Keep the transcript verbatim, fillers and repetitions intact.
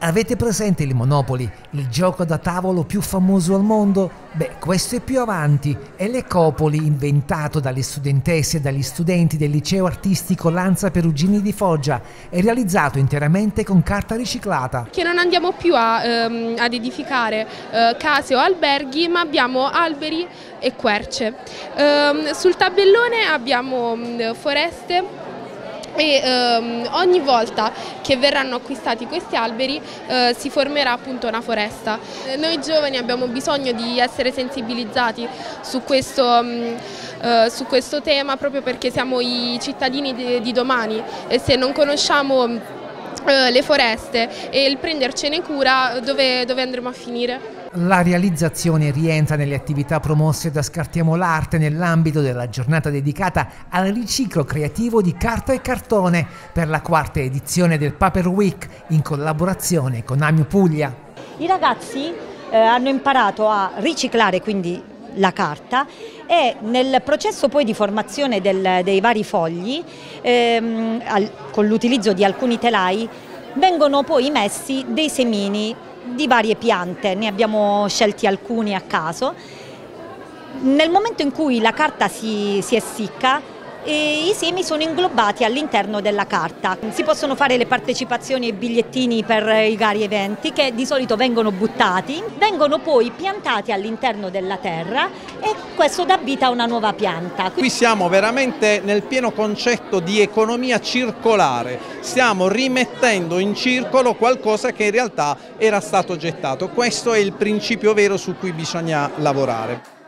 Avete presente il Monopoly, il gioco da tavolo più famoso al mondo? Beh, questo è più avanti. È l'Ecopoli, inventato dalle studentesse e dagli studenti del liceo artistico Lanza Perugini di Foggia, è realizzato interamente con carta riciclata. Che non andiamo più a, ehm, ad edificare eh, case o alberghi, ma abbiamo alberi e querce. Ehm, sul tabellone abbiamo mh, foreste. E ehm, ogni volta che verranno acquistati questi alberi eh, si formerà appunto una foresta. Noi giovani abbiamo bisogno di essere sensibilizzati su questo, mh, eh, su questo tema, proprio perché siamo i cittadini di, di domani e se non conosciamo eh, le foreste e il prendercene cura, dove, dove andremo a finire? La realizzazione rientra nelle attività promosse da Scartiamo l'Arte nell'ambito della giornata dedicata al riciclo creativo di carta e cartone per la quarta edizione del Paper Week in collaborazione con Amio Puglia. I ragazzi eh, hanno imparato a riciclare quindi la carta e nel processo poi di formazione del, dei vari fogli ehm, al, con l'utilizzo di alcuni telai vengono poi messi dei semini di varie piante, ne abbiamo scelti alcuni a caso. Nel momento in cui la carta si, si essicca, e i semi sono inglobati all'interno della carta. Si possono fare le partecipazioni e bigliettini per i vari eventi che di solito vengono buttati, vengono poi piantati all'interno della terra e questo dà vita a una nuova pianta. Qui siamo veramente nel pieno concetto di economia circolare, stiamo rimettendo in circolo qualcosa che in realtà era stato gettato. Questo è il principio vero su cui bisogna lavorare.